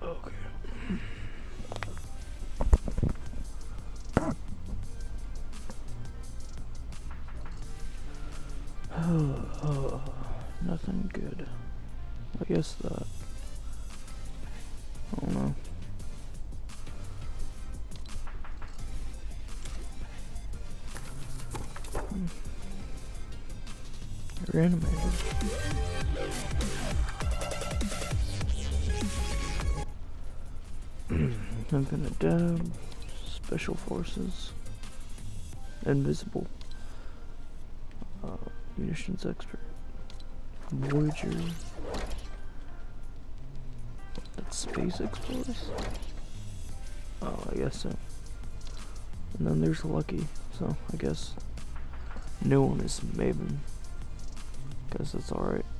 Okay. Nothing good. I guess that. I don't know. You're animated. Infinite Dab, Special Forces, Invisible, Munitions Expert, Voyager, that's Space Explorers? Oh, I guess so. And then there's Lucky, so I guess new one is Maven. Guess that's alright.